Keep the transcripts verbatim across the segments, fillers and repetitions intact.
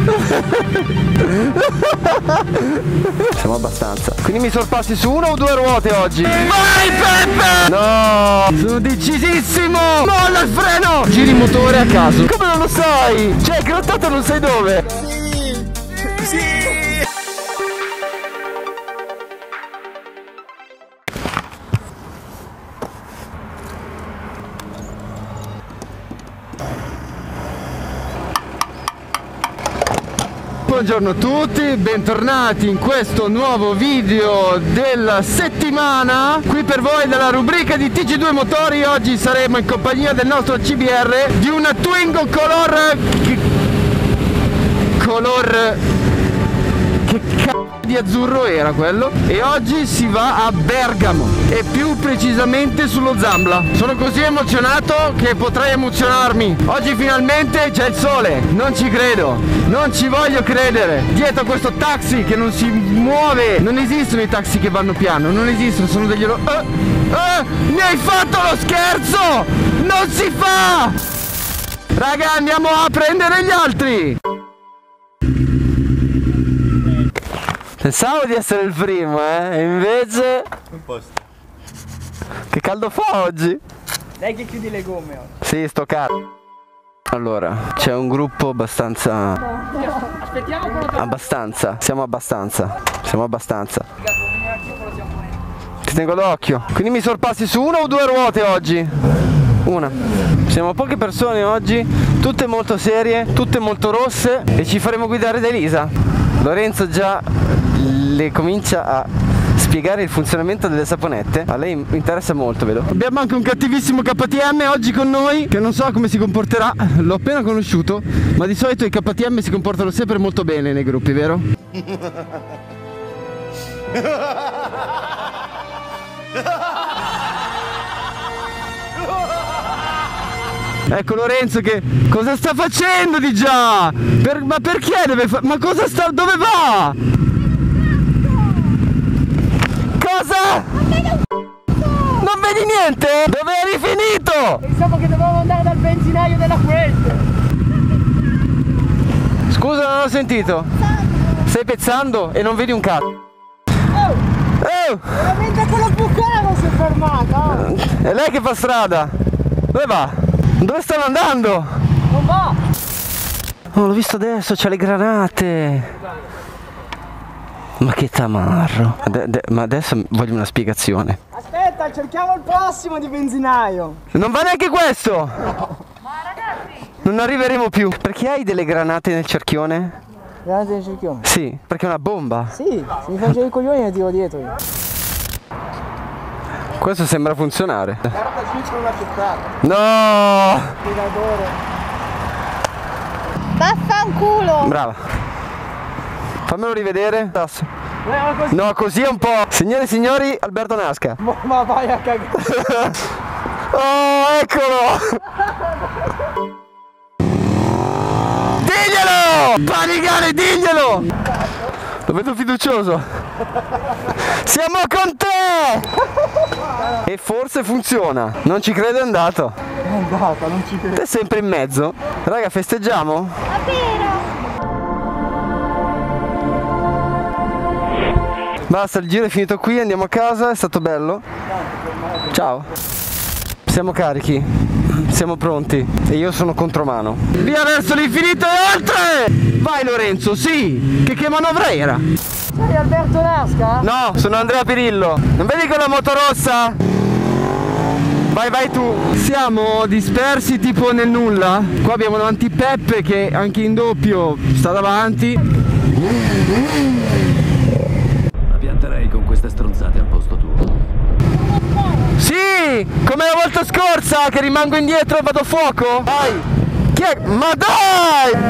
Siamo abbastanza. Quindi mi sorpassi su una o due ruote oggi? Vai Peppe! No! Sono decisissimo! Molla il freno! Giri il motore a caso. Come non lo sai? Cioè, grottato non sai dove? Sì! Sì! Buongiorno a tutti, bentornati in questo nuovo video della settimana qui per voi dalla rubrica di T G due Motori. Oggi saremo in compagnia del nostro C B R di una Twingo color... color... che cazzo di azzurro era quello? E oggi si va a Bergamo e più precisamente sullo Zambla. Sono così emozionato che potrei emozionarmi. Oggi finalmente c'è il sole, non ci credo, non ci voglio credere. Dietro questo taxi che non si muove, non esistono i taxi che vanno piano, non esistono, sono degli... Eh, eh, mi hai fatto lo scherzo! Non si fa! Raga, andiamo a prendere gli altri! Pensavo di essere il primo, eh, e invece... Un posto. Che caldo fa oggi? Dai che chiudi le gomme oggi. Sì, sto cazzo. Allora, c'è un gruppo abbastanza... Aspettiamo quello che... Abbastanza, siamo abbastanza, siamo abbastanza. Ti tengo d'occhio. Quindi mi sorpassi su una o due ruote oggi? Una. Siamo poche persone oggi, tutte molto serie, tutte molto rosse e ci faremo guidare da Elisa. Lorenzo già le comincia a spiegare il funzionamento delle saponette. A lei interessa molto, vedo. Abbiamo anche un cattivissimo K T M oggi con noi, che non so come si comporterà, l'ho appena conosciuto, ma di solito i K T M si comportano sempre molto bene nei gruppi, vero? Ecco Lorenzo che cosa sta facendo di già? Per, ma perché deve fare? Ma cosa sta? Dove va? Cosa? Non vedi niente? Dove eri finito? Pensavo che dovevamo andare dal benzinaio della Fuente. Scusa, non ho sentito. Stai pezzando e non vedi un cazzo. Oh! Oh! Veramente quello bucano si è fermato. È lei che fa strada. Dove va? Dove stanno andando? Non va! Oh, l'ho visto adesso, c'ha le granate. Ma che tamarro. Ade ma adesso voglio una spiegazione. Aspetta, cerchiamo il prossimo di benzinaio. Non va neanche questo! Ma ragazzi! Non arriveremo più. Perché hai delle granate nel cerchione? Granate nel cerchione? Sì, perché è una bomba. Sì, se mi faccio i coglioni ne tiro dietro io. Questo sembra funzionare. Guarda, qui c'è una città. No! Tiradore. Vaffanculo! Brava. Fammelo rivedere. No, così è un po'. Signore e signori, Alberto Nasca. Ma, ma vai a cagare. Oh, eccolo! Diglielo! Panigale, diglielo! Lo vedo fiducioso. Siamo con te! E forse funziona. Non ci credo, è andato. È andata, non ci credo. È sempre in mezzo. Raga, festeggiamo? Davvero? Basta, il giro è finito qui, andiamo a casa, è stato bello. Ciao. Siamo carichi, siamo pronti e io sono contromano. Via verso l'infinito e oltre! Vai Lorenzo, sì! Che, che manovra era? Sei Alberto Nasca? No, sono Andrea Pirillo. Non vedi quella moto rossa? Vai, vai tu. Siamo dispersi tipo nel nulla. Qua abbiamo davanti Peppe che anche in doppio sta davanti. Pianterei con queste stronzate al posto tuo. Sì, come la volta scorsa che rimango indietro e vado a fuoco. Vai. Chi è? Ma dai!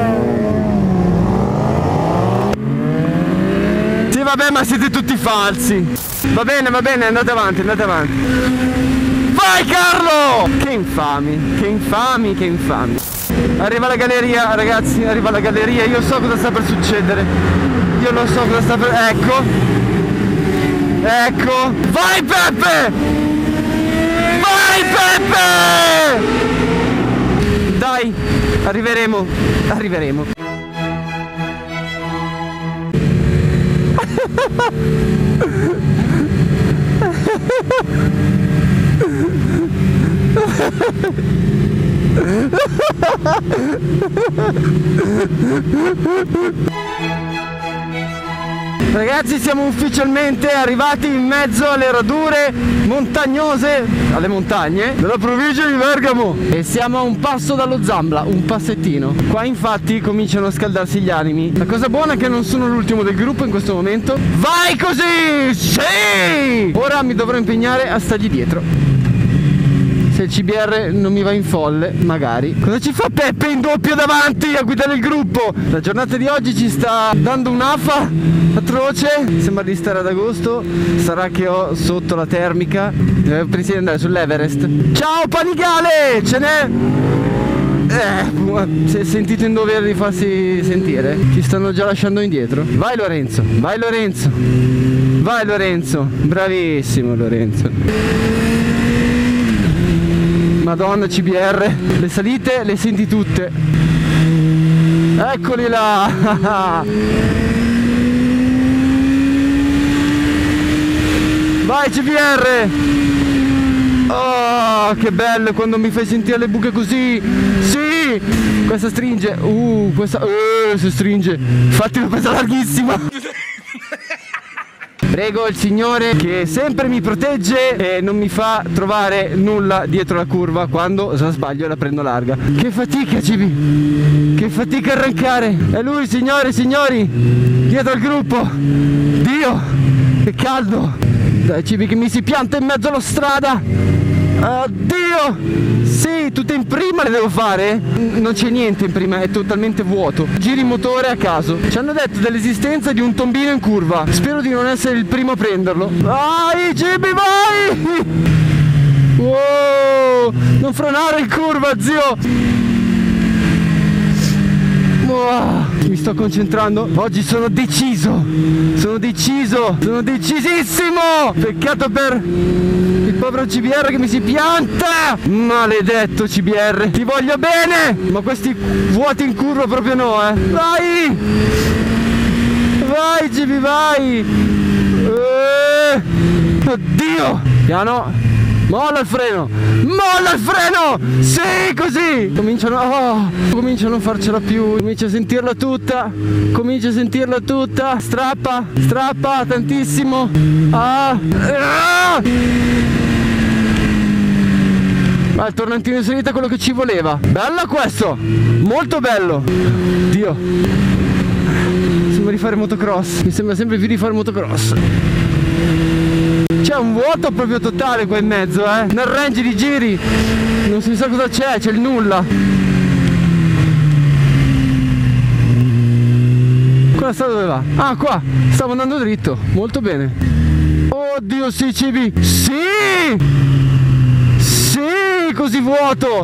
Sì, vabbè, ma siete tutti falsi. Va bene, va bene, andate avanti, andate avanti. Vai Carlo! Che infami, che infami, che infami. Arriva la galleria, ragazzi, arriva la galleria. Io so cosa sta per succedere. Io lo so cosa sta per... Ecco. Ecco. Vai Peppe! Vai Peppe! Dai, arriveremo, arriveremo. Ragazzi, siamo ufficialmente arrivati in mezzo alle radure montagnose, alle montagne della provincia di Bergamo, e siamo a un passo dallo Zambla, un passettino. Qua infatti cominciano a scaldarsi gli animi. La cosa buona è che non sono l'ultimo del gruppo in questo momento. Vai così! Sì! Ora mi dovrò impegnare a stargli dietro. Se il C B R non mi va in folle, magari. Cosa ci fa Peppe in doppio davanti a guidare il gruppo? La giornata di oggi ci sta dando un'afa atroce. Sembra di stare ad agosto. Sarà che ho sotto la termica. Pensi di andare sull'Everest. Ciao Panigale! Ce n'è? Eh, si è sentito in dovere di farsi sentire. Ci stanno già lasciando indietro. Vai Lorenzo, vai Lorenzo. Vai Lorenzo. Bravissimo Lorenzo. Madonna C B R, le salite le senti tutte. Eccoli là. Vai C B R. Oh, che bello quando mi fai sentire le buche così. Sì. Questa stringe. Uh, questa uh, si stringe. Infatti l'ho presa larghissima. Prego il Signore che sempre mi protegge e non mi fa trovare nulla dietro la curva quando se la sbaglio la prendo larga. Che fatica Cibi, che fatica arrancare. È lui Signore, signori, dietro al gruppo. Dio, che caldo. Dai Cibi che mi si pianta in mezzo alla strada. Oddio! Sì, tutte in prima le devo fare? Non c'è niente in prima, è totalmente vuoto. Giri motore a caso. Ci hanno detto dell'esistenza di un tombino in curva. Spero di non essere il primo a prenderlo. Vai, Gibi, vai! Wow! Non frenare in curva, zio! Wow, mi sto concentrando. Oggi sono deciso. Sono deciso. Sono decisissimo. Peccato per il povero C B R che mi si pianta. Maledetto C B R. Ti voglio bene. Ma questi vuoti in curva proprio no, eh. Vai. Vai G B, vai. Eh. Oddio. Piano. Molla il freno! Molla il freno! Sì, così! Cominciano, oh, cominciano a non farcela più. Comincia a sentirla tutta. Comincia a sentirla tutta. Strappa, strappa tantissimo. Ah! Ah! Ma il tornantino in salita è quello che ci voleva. Bello questo! Molto bello! Dio! Sembra di fare motocross. Mi sembra sempre più di fare motocross. C'è un vuoto proprio totale qua in mezzo, eh. Nel range di giri non si sa cosa c'è, c'è il nulla. Quella strada dove va? Ah, qua, stavo andando dritto, molto bene. Oddio, sì, C B. Sì! Sì, così vuoto.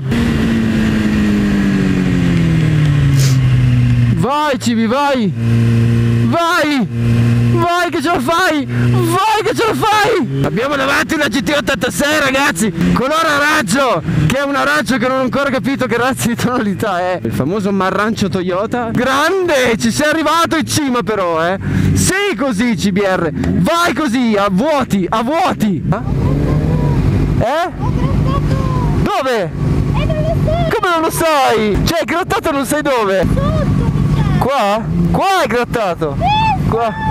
Vai C B, vai. Vai! Vai che ce la fai! Vai che ce la fai! Abbiamo davanti una G T ottantasei ragazzi! Colore arancio! Che è un arancio che non ho ancora capito che razza di tonalità è! Il famoso marrancio Toyota. Grande! Ci sei arrivato in cima però, eh! Sì così C B R! Vai così! A vuoti! A vuoti! Eh? Dove? Come non lo sai? Cioè è grattato non sai dove? Qua? Qua è grattato! Qua!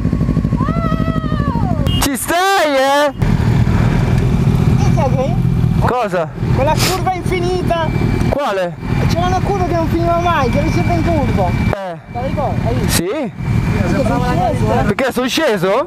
Ci stai, eh? Cosa? Quella curva infinita. Quale? C'era una curva che non finiva mai, che eri sempre in curva. Eh. La ricordi? Hai visto? Sì? Perché sono sceso, eh? Perché sono sceso?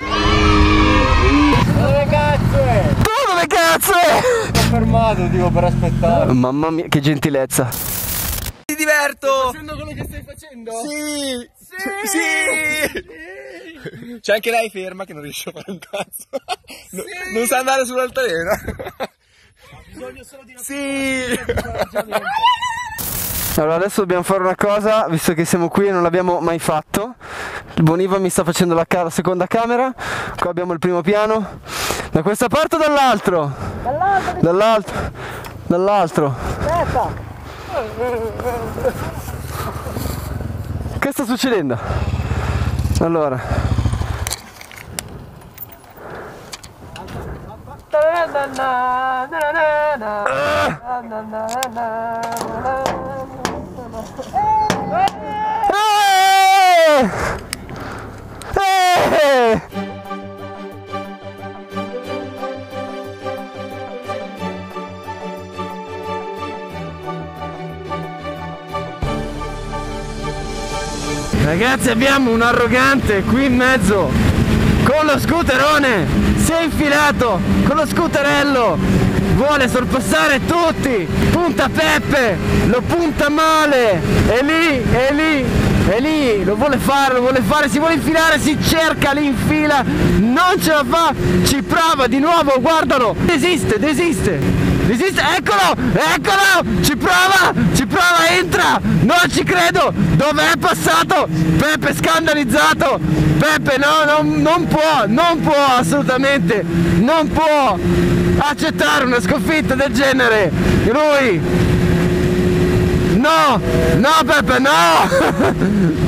Dove cazzo è? Tu dove cazzo è? Sono fermato, dico, per aspettare. Mamma mia, che gentilezza. Ti diverto! Stai facendo quello che stai facendo? Sì! Sì! Sì! Sì! C'è anche lei ferma che non riesce a fare un cazzo. No, sì. Non sa andare sull'altalena. Bisogna solo di una sì! Allora adesso dobbiamo fare una cosa, visto che siamo qui e non l'abbiamo mai fatto. Il Boniva mi sta facendo la, ca la seconda camera. Qua abbiamo il primo piano. Da questa parte o dall'altro? Dall'altro! Dall'altro! Dall'altro! Aspetta! Che sta succedendo? Allora, Ragazzi, abbiamo un arrogante qui in mezzo con lo scooterone, si è infilato con lo scooterello, vuole sorpassare tutti, punta Peppe, lo punta male, è lì, è lì, è lì, lo vuole fare, lo vuole fare, si vuole infilare, si cerca, li infila, non ce la fa, ci prova di nuovo, guardalo, desiste, desiste. Desiste, eccolo, eccolo, ci prova, ci prova, entra, non ci credo, dove è passato? Peppe scandalizzato, Peppe no, non, non può, non può assolutamente, non può accettare una sconfitta del genere, lui, no, no Peppe, no,